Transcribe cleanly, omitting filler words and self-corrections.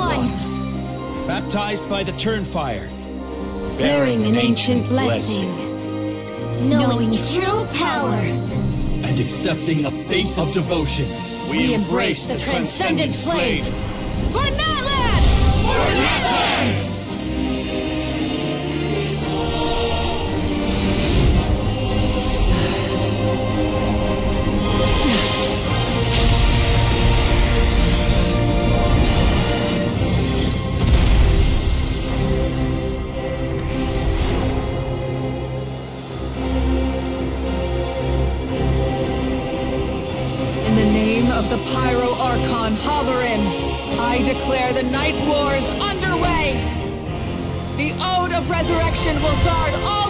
one. Baptized by the Turnfire. Bearing an ancient blessing. Knowing true power. And accepting a fate of devotion. We embrace the transcendent flame. For Natlan! For Natlan! In the name of the Pyro Archon Halloran, I declare the Night Wars underway! The Ode of Resurrection will guard all